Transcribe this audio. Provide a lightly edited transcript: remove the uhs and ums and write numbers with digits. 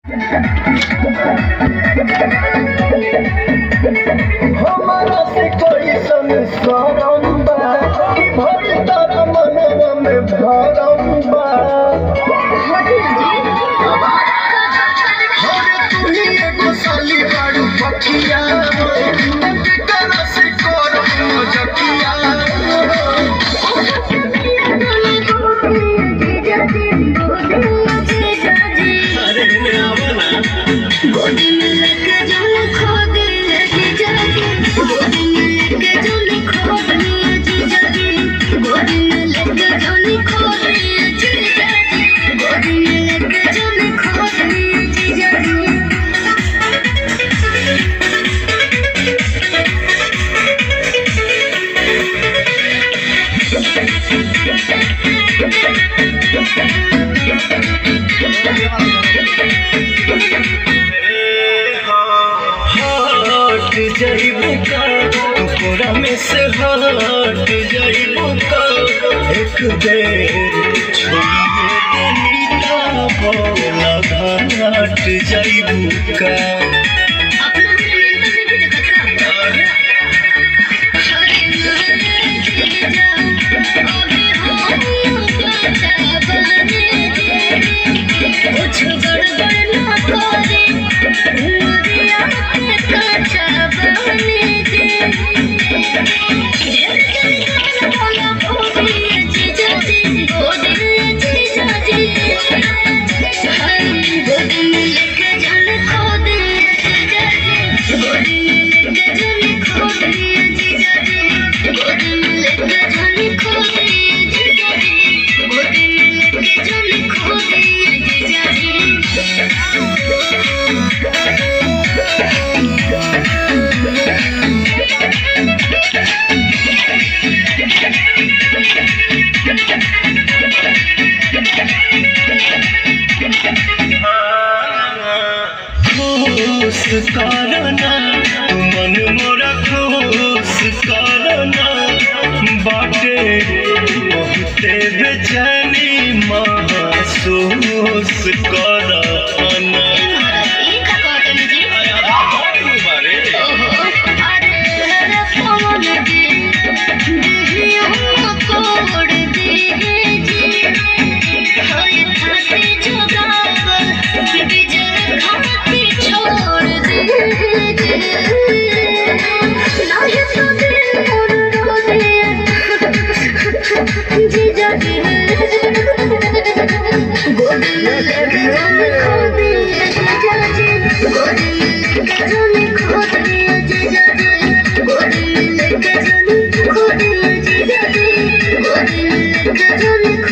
हमारा से कोई संस्कारम बा कि भरी तारा मनवा में भरम बा। अरे तू ही एगो साली बारू पखिया करा से करम जकिया। गोदी में लेके जाने खोदी जीजा जी, गोदी में लेके जाने खोदी जीजा जी, गोदी में लेके जाने खोदी जीजा जी, गोदी में लेके जाने खोदी जीजा जी। जाइबू का तोरा में से हट जाइबू का एक बेर छोड़िए दिलता बोला घाट जाइबू का। करना तू मन मोरा खुश करना बाटे बहुते बेचैनी महसूस करना। गोदी में लेके जाने खोदी जीजा जी, गोदी में लेके जाने खोदी जीजा जी, गोदी में लेके जाने खोदी जीजा जी, गोदी में लेके जाने